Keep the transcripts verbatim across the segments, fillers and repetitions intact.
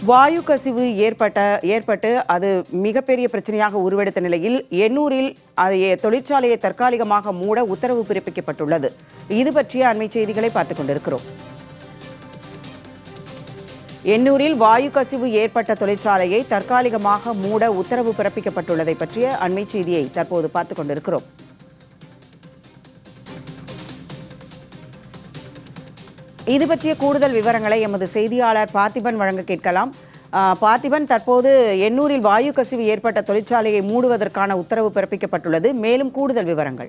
வாயு கசிவு ஏற்பட்ட ஏற்பட்டு அது மிகப்பெரிய பிரச்சனையாக உருவெடுத்த நிலையில் எண்ணூரில் தொழிற்சாலையை தற்காலிகமாக மூட உத்தரவு பிறப்பிக்கப்பட்டுள்ளது. இது பற்றிய அண்மை செய்திகளை பார்த்துக் கொண்டிருக்கிறோம். எண்ணூரில் வாயு கசிவு ஏற்பட்ட தொழிற்சாலையை தற்காலிகமாக மூட உத்தரவு பிறப்பிக்கப்பட்டுள்ளதை பற்றிய அண்மை செய்தியை தற்போது பார்த்துக் கொண்டிருக்கிறோம். இது பற்றிய கூடுதல் விவரங்களை எமது செய்தியாளர் பார்த்திபன் வழங்க கேட்கலாம். பார்த்திபன், தற்போது எண்ணூரில் வாயு கசிவு ஏற்பட்ட தொழிற்சாலையை மூடுவதற்கான உத்தரவு பிறப்பிக்கப்பட்டுள்ளது. மேலும் கூடுதல் விவரங்கள்.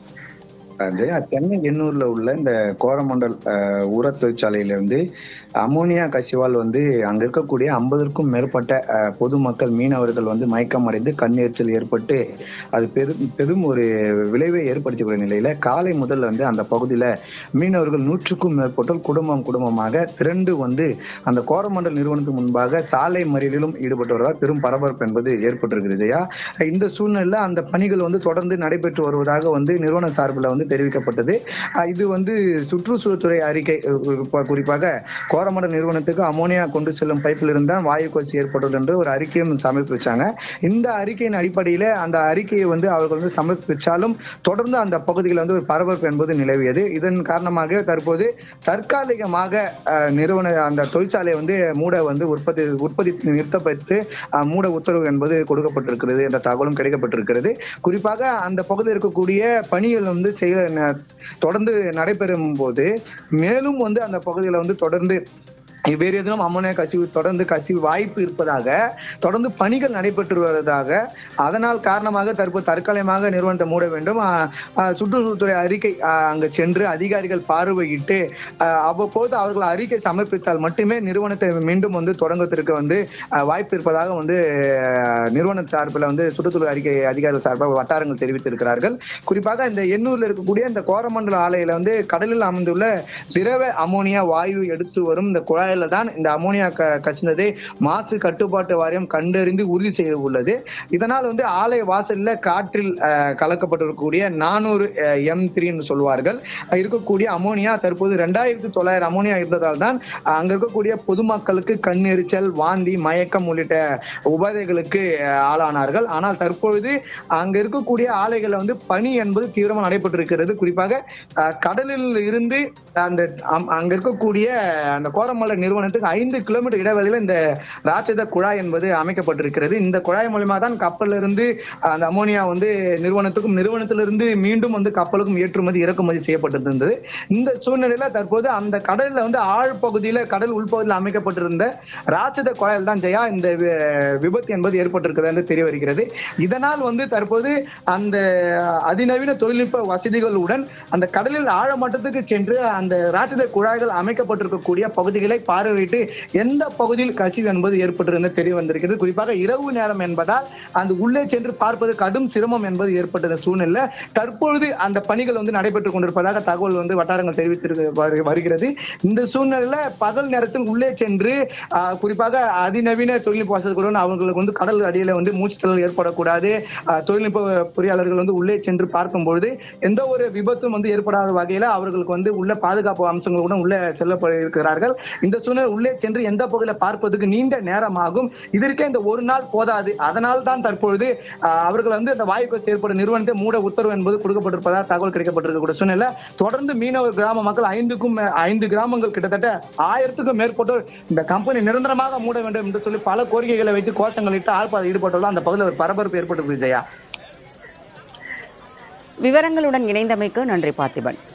ஜெயா, சென்னை எண்ணூர்ல உள்ள இந்த கோரமண்டல் உர தொழிற்சாலையில வந்து அமோனியா கசிவால் வந்து அங்க இருக்கக்கூடிய ஐம்பதற்கும் மேற்பட்ட பொதுமக்கள் மீனவர்கள் வந்து மயக்கம் அடைந்து கண்ணெரிச்சல் ஏற்பட்டு அது பெரும் பெரும் ஒரு விளைவை ஏற்படுத்தக்கூடிய நிலையில காலை முதல்ல வந்து அந்த பகுதியில மீனவர்கள் நூற்றுக்கும் மேற்பட்டோர் குடும்பம் குடும்பமாக திரண்டு வந்து அந்த கோரமண்டல் நிறுவனத்துக்கு முன்பாக சாலை மறியலிலும் ஈடுபட்டு வருவதாக பெரும் பரபரப்பு என்பது ஏற்பட்டிருக்கிறது. ஜெயா, இந்த சூழ்நிலையில அந்த பணிகள் வந்து தொடர்ந்து நடைபெற்று வருவதாக வந்து நிறுவன சார்பில் வந்து தெரிவிக்கப்பட்டது. இது வந்து சுற்றுச்சூழல் துறை அறிக்கை குறிப்பாக கோரமண்டல் நிறுவனத்துக்கு அமோனியா கொண்டு செல்லும் பைப்பில் இருந்தால் வாயு கசிவு ஏற்பட்டது என்று ஒரு அறிக்கையும் சமர்ப்பிச்சாங்க. இந்த அறிக்கையின் அடிப்படையில அந்த அறிக்கையை வந்து அவர்கள் வந்து சமர்ப்பிச்சாலும் தொடர்ந்து அந்த பகுதியில் வந்து ஒரு பரபரப்பு என்பது நிலவியது. இதன் காரணமாக தற்போது தற்காலிகமாக நிறுவன அந்த தொழிற்சாலையை வந்து மூட வந்து உற்பத்தி உற்பத்தி நிறுத்தப்பட்டு மூட உத்தரவு என்பது கொடுக்கப்பட்டிருக்கிறது என்ற தகவலும் கிடைக்கப்பட்டிருக்கிறது. குறிப்பாக அந்த பகுதியில் இருக்கக்கூடிய பணிகள் வந்து செய்ய தொடர்ந்து நடைபெறும் போது மேலும் வந்து அந்த பகுதியில் வந்து தொடர்ந்து வேறு எதுவும் அமோனியா கசிவு தொடர்ந்து கசிவு வாய்ப்பு இருப்பதாக தொடர்ந்து பணிகள் நடைபெற்று வருவதாக, அதனால் காரணமாக தற்போது தற்காலிகமாக நிறுவனத்தை மூட வேண்டும். சுற்றுச்சூழல்துறை அறிக்கை அங்கு சென்று அதிகாரிகள் பார்வையிட்டு அவ்வப்போது அவர்கள் அறிக்கை சமர்ப்பித்தால் மட்டுமே நிறுவனத்தை மீண்டும் வந்து தொடங்குவதற்கு வந்து வாய்ப்பு இருப்பதாக வந்து நிறுவன சார்பில் வந்து சுற்றுச்சூழல் அறிக்கை அதிகாரிகள் சார்பாக வட்டாரங்கள் தெரிவித்திருக்கிறார்கள். குறிப்பாக இந்த எண்ணூர்ல இருக்கக்கூடிய இந்த கோரமண்டல ஆலையில வந்து கடலில் அமைந்துள்ள திரவ அமோனியா வாயு எடுத்து வரும் இந்த குழாய் தான் இந்த அமோனியா கசிந்ததை மாசு கட்டுப்பாட்டு வாரியம் கண்டறிந்து உறுதி செய்ய உள்ளது. இதனால் வந்து ஆலை வாசல்ல காற்றில் கலக்கப்பட்டிருக்கக்கூடிய நானூறு எம் த்ரீ சொல்வார்கள் இருக்கக்கூடிய அமோனியா தற்போது இரண்டாயிரத்தி தொள்ளாயிரம் அமோனியா இருந்ததால் தான் அங்க இருக்கக்கூடிய பொதுமக்களுக்கு கண்ணெரிச்சல், வாந்தி, மயக்கம் உள்ளிட்ட உபாதைகளுக்கு ஆளானார்கள். ஆனால் தற்பொழுது அங்க இருக்கக்கூடிய ஆலைகள்ல வந்து பணி என்பது தீவிரமாக நடைபெற்றிருக்கிறது. குறிப்பாக கடலில் இருந்து அந்த அங்க இருக்கக்கூடிய அந்த கோரமண்டல் நிறுவனத்துக்கு ஐந்து கிலோமீட்டர் இடைவெளியில் இந்த ராட்சத குழாய் என்பது அமைக்கப்பட்டிருக்கிறது. இந்த குழாய் மூலமா தான் கப்பல்ல இருந்து அந்த அமோனியா வந்து நிறுவனத்துக்கும் நிறுவனத்திலிருந்து மீண்டும் வந்து கப்பலுக்கும் ஏற்றுமதி இறக்குமதி செய்யப்பட்டிருந்தது. இந்த சூழ்நிலையில தற்போது அந்த கடலில் வந்து ஆழ்பகுதியில கடல் உள்பகுதியில் அமைக்கப்பட்டிருந்த ராட்சத குழாயில் தான் ஜெயா இந்த விபத்து என்பது ஏற்பட்டிருக்கிறது என்று தெரிய வருகிறது. இதனால் வந்து தற்போது அந்த அதிநவீன தொழில்நுட்ப வசதிகளுடன் அந்த கடலில் ஆழமட்டத்துக்கு சென்று அந்த ராட்சத குழாய்கள் அமைக்கப்பட்டிருக்கக்கூடிய பகுதிகளை பார்வையிட்டு எந்த பகுதியில் கசிவு என்பது ஏற்பட்டிருந்த தெரிய வந்திருக்கிறது. குறிப்பாக இரவு நேரம் என்பதால் அந்த உள்ளே சென்று பார்ப்பது கடும் சிரமம் என்பது ஏற்பட்ட சூழ்நிலை தற்பொழுது அந்த பணிகள் வந்து நடைபெற்றுக் கொண்டிருப்பதாக தகவல் வந்து வட்டாரங்கள் தெரிவித்து வருகிறது. இந்த சூழ்நிலையில பகல் நேரத்தில் உள்ளே சென்று குறிப்பாக அதிநவீன தொழில்நுட்ப வசதிகளுடன் அவங்களுக்கு வந்து கடல் அடியில வந்து மூச்சு திணறல் ஏற்படக்கூடாது. தொழில்நுட்ப பொறியாளர்கள் வந்து உள்ளே சென்று பார்க்கும் பொழுது எந்த ஒரு விபத்தும் வந்து ஏற்படாத வகையில அவர்களுக்கு வந்து உள்ள பாதுகாப்பு அம்சங்களுடன் உள்ளே செல்லப்பட்டிருக்கிறார்கள். இந்த சூழ்நிலை உள்ளே சென்று எந்த பகுதியில பார்ப்பதற்கு நீண்ட நேரமாகும். இதற்கே இந்த ஒரு நாள் போதாது. அதனால் தான் தற்பொழுது அவர்கள் வந்து இந்த வாயு கசிவு ஏற்படும் நிறுவனத்தை மூட உத்தரவு என்பது கொடுக்கப்பட்டிருப்பதாக தகவல் கிடைக்கப்பட்டிருக்கக்கூடிய சூழ்நிலை தொடர்ந்து மீனவர் கிராம மக்கள் ஐந்துக்கும் ஐந்து கிராமங்கள் கிட்டத்தட்ட ஆயிரத்துக்கும் மேற்பட்டோர் இந்த கம்பெனி நிரந்தரமாக மூட வேண்டும் என்று சொல்லி பல கோரிக்கைகளை வைத்து கோஷங்களிட்டு ஆர்ப்பாட்டம் ஈடுபட்டுள்ள அந்த பகுதியில் ஒரு பரபரப்பு ஏற்பட்டிருக்கு. ஜெயா, விவரங்களுடன் இணைந்தமைக்கு நன்றி பார்த்திபன்.